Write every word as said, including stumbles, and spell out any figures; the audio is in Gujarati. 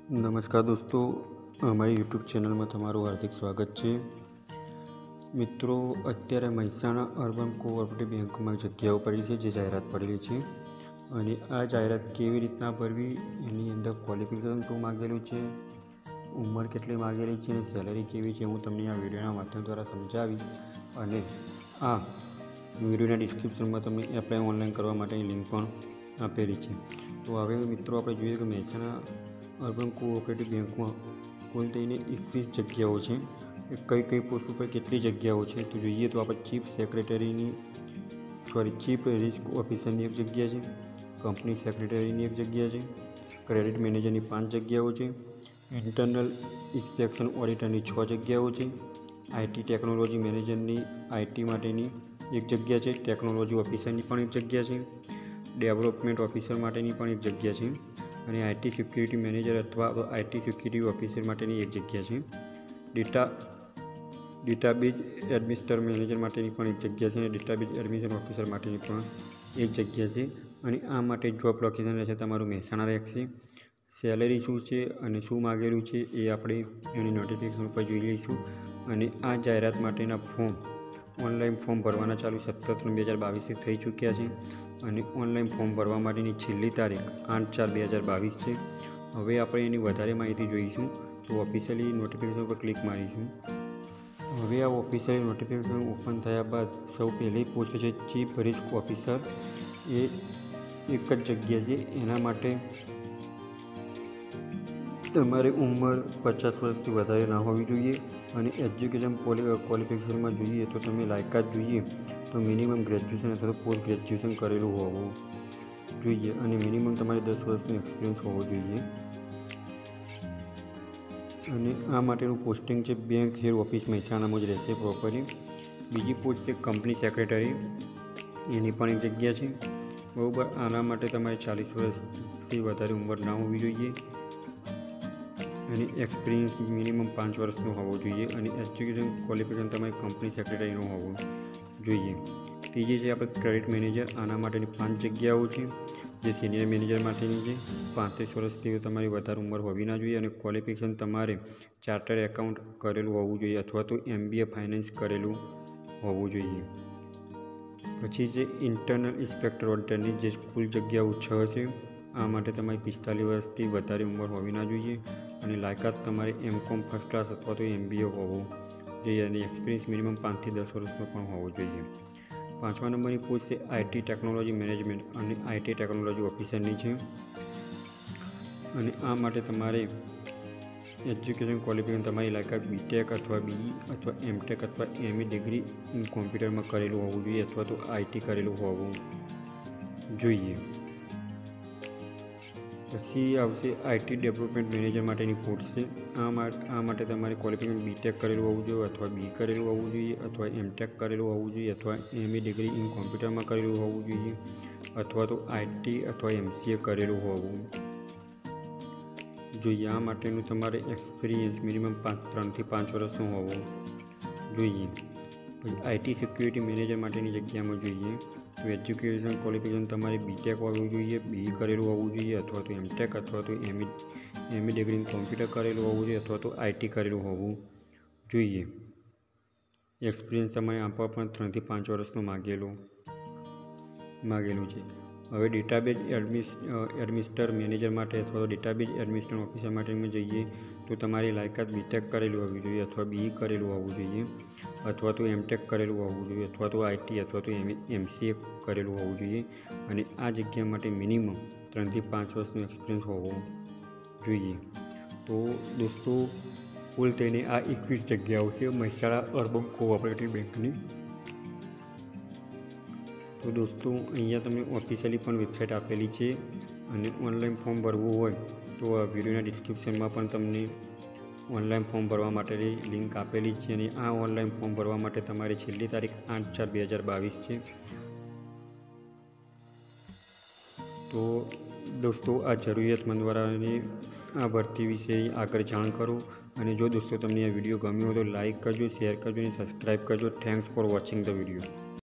नमस्कार दोस्तों, हमारी यूट्यूब चैनल में तमारू हार्दिक स्वागत है। मित्रों, अत्यारे મહેસાણા અર્બન કોઓપરેટિવ બેંકમાં જગ્યાઓ પડી છે જે જાહેરાત પડેલી છે અને આ જાહેરાત કેવી રીતના ભરવી, એની અંદર ક્વોલિફિકેશન શું માગેલું છે, ઉંમર કેટલી માગેલી છે અને સેલરી કેવી છે, હું તમને આ વિડીયોના માધ્યમ દ્વારા સમજાવીશ। અને આ વિડીયોના ડિસ્ક્રિપ્શનમાં તમને એપ્લાય ઓનલાઈન કરવા માટેની લિંક પણ આપેલી છે। તો હવે મિત્રો આપણે જોઈએ કે મહેસાણા અર્બન કોઓપરેટિવ બેંકમાં કુલ થઈને એકવીસ જગ્યાઓ છે। કઈ કઈ પોસ્ટ ઉપર કેટલી જગ્યાઓ છે તો જોઈએ તો આપણે ચીફ સેક્રેટરીની સોરી ચીફ રિસ્ક ઓફિસરની એક જગ્યા છે, કંપની સેક્રેટરીની એક જગ્યા છે, ક્રેડિટ મેનેજરની પાંચ જગ્યાઓ છે, ઇન્ટરનલ ઇન્સ્પેક્શન ઓડિટરની છ જગ્યાઓ છે, આઈટી ટેકનોલોજી મેનેજરની આઈટી માટેની એક જગ્યા છે, ટેકનોલોજી ઓફિસરની પણ એક જગ્યા છે, ડેવલપમેન્ટ ઓફિસર માટેની પણ એક જગ્યા છે અને આઈટી સિક્યુરિટી મેનેજર અથવા આઈટી સિક્યુરિટી ઓફિસર માટેની એક જગ્યા છે। ડેટા ડેટાબેઝ એડમિનિસ્ટર મેનેજર માટેની પણ એક જગ્યા છે અને ડેટાબેઝ એડમિશન ઓફિસર માટેની પણ એક જગ્યા છે અને આ માટે જોબ લોકેશન રહેશે તમારું મહેસાણા રહેશે। સેલેરી શું છે અને શું માગેલું છે એ આપણે એની નોટિફિકેશન ઉપર જોઈ લઈશું। અને આ જાહેરાત માટેના ફોર્મ ઓનલાઈન ફોર્મ ભરવાના ચાલુ સત્તર ત્રણ બે હજાર બાવીસથી થઈ ચૂક્યા છે અને ઓનલાઈન ફોર્મ ભરવા માટેની છેલ્લી તારીખ આઠ ચાર બે હજાર બાવીસ છે। હવે આપણે એની વધારે માહિતી જોઈશું તો ઓફિશિયલી નોટિફિકેશન પર ક્લિક મારીશું। હવે આ ઓફિશિયલી નોટિફિકેશન ઓપન થયા બાદ સૌ પહેલી પોસ્ટ છે ચીફ રિસ્ક ઓફિસર, એ એક જ જગ્યા છે। એના માટે તમારે ઉંમર પચાસ વર્ષથી વધારે ના હોવી જોઈએ અને એજ્યુકેશન ક્વોલિફિકેશનમાં જોઈએ તો તમે લાયકાત જોઈએ તો મિનિમમ ગ્રેજ્યુએશન અથવા તો પોસ્ટ ગ્રેજ્યુએશન કરેલું હોવું જોઈએ અને મિનિમમ તમારે દસ વર્ષનો એક્સપિરિયન્સ હોવો જોઈએ। અને આ માટેનું પોસ્ટિંગ છે બેંક હેડ ઓફિસ મહેસાણામાં જ રહેશે પ્રોપરલી। બીજી પોસ્ટ છે કંપની સેક્રેટરી, એની પણ એક જગ્યા છે બરાબર। આના માટે તમારે ચાલીસ વર્ષથી વધારે ઉંમર ના હોવી જોઈએ અને એક્સપિરિયન્સ મિનિમમ પાંચ વર્ષનો હોવો જોઈએ અને એજ્યુકેશન ક્વોલિફિકેશન તમારી કંપની સેક્રેટરીનું હોવું જોઈએ। ત્રીજી છે આપણે ક્રેડિટ મેનેજર, આના માટેની પાંચ જગ્યાઓ છે જે સિનિયર મેનેજર માટેની છે। પાંત્રીસ વર્ષથી તમારી વધારે ઉંમર હોવી ના જોઈએ અને ક્વોલિફિકેશન તમારે ચાર્ટર્ડ એકાઉન્ટ કરેલું હોવું જોઈએ અથવા તો એમબીએ ફાઇનાન્સ કરેલું હોવું જોઈએ। પછી છે ઇન્ટરનલ ઇન્સ્પેક્ટર ઓડિટરની જે કુલ જગ્યાઓ છ છે। આ માટે તમારી પિસ્તાલીસ વર્ષથી વધારે ઉંમર હોવી ના જોઈએ અને લાયકાત તમારે એમ કોમ ફર્સ્ટ ક્લાસ અથવા તો એમબીએ હોવું જોઈએ અને એક્સપિરિયન્સ મિનિમમ પાંચથી દસ વર્ષનો પણ હોવો જોઈએ। પાંચમા નંબરની પોસ્ટ છે આઈટી ટેકનોલોજી મેનેજમેન્ટ અને આઈટી ટેકનોલોજી ઓફિસરની છે અને આ માટે તમારે એજ્યુકેશન ક્વોલિફિકેશન તમારી લાયકાત બીટેક અથવા બીઈ અથવા એમટેક અથવા એમઈ ડિગ્રી ઇન કોમ્પ્યુટરમાં કરેલું હોવું જોઈએ અથવા તો આઈટી કરેલું હોવું જોઈએ। પછી આવશે આઈટી ડેવલપમેન્ટ મેનેજર માટેની પોસ્ટ છે। આ આ માટે તમારે ક્વોલિફિકેશન બીટેક કરેલું હોવું જોઈએ અથવા બી કરેલું હોવું જોઈએ અથવા એમટેક કરેલું હોવું જોઈએ અથવા એમઈ ડિગ્રી ઇન કોમ્પ્યુટરમાં કરેલું હોવું જોઈએ અથવા તો આઈટી અથવા એમસીએ કરેલું હોવું જોઈએ। આ માટેનું તમારે એક્સપિરિયન્સ મિનિમમ પાંચ ત્રણથી પાંચ વર્ષનો હોવો જોઈએ। પછી આઈટી સિક્યુરિટી મેનેજર માટેની જગ્યામાં જોઈએ તો એજ્યુકેશન ક્વોલિફિકેશન તમારે બીટેક હોવું જોઈએ, બી કરેલું હોવું જોઈએ અથવા તો એમટેક અથવા તો એમઈ એમઈ ડિગ્રી કોમ્પ્યુટર કરેલું હોવું જોઈએ અથવા તો આઈટી કરેલું હોવું જોઈએ। એક્સપિરિયન્સ તમારે આપવા પણ ત્રણથી પાંચ વર્ષનો માગેલું માગેલું છે। હવે ડેટાબેઝ એડમિસ એડમિનિસ્ટર મેનેજર માટે અથવા તો ડેટાબેઝ એડમિનિસ્ટર ઓફિસર માટેમાં જઈએ તો તમારી લાયકાત બીટેક કરેલું હોવી જોઈએ અથવા બી કરેલું હોવું જોઈએ અથવા તો એમટેક કરેલું હોવું જોઈએ અથવા તો આઈટી અથવા તો એમ એમસીએ કરેલું હોવું જોઈએ અને આ જગ્યા માટે મિનિમમ ત્રણથી પાંચ વર્ષનો એક્સપિરિયન્સ હોવો જોઈએ। તો દોસ્તો, કુલ થઈને આ એકવીસ જગ્યાઓ છે મહેસાણા અર્બન કોઓપરેટિવ બેંકની। તો દોસ્તો, અહીંયા તમને ઓફિશિયલી પણ વેબસાઇટ આપેલી છે અને ઓનલાઈન ફોર્મ ભરવું હોય તો આ વિડીયોના ડિસ્ક્રિપ્શનમાં પણ તમને ઓનલાઈન ફોર્મ ભરવા માટેની લિંક આપેલી છે અને આ ઓનલાઈન ફોર્મ ભરવા માટે તમારી છેલ્લી તારીખ આઠ ચાર બે હજાર બાવીસ છે। તો દોસ્તો, આ જરૂરિયાતમંદવાળાને આ ભરતી વિશે આગળ જાણ કરો અને જો દોસ્તો તમને આ વિડીયો ગમ્યો હોય તો લાઇક કરજો, શેર કરજો અને સબસ્ક્રાઈબ કરજો। Thanks for watching the video.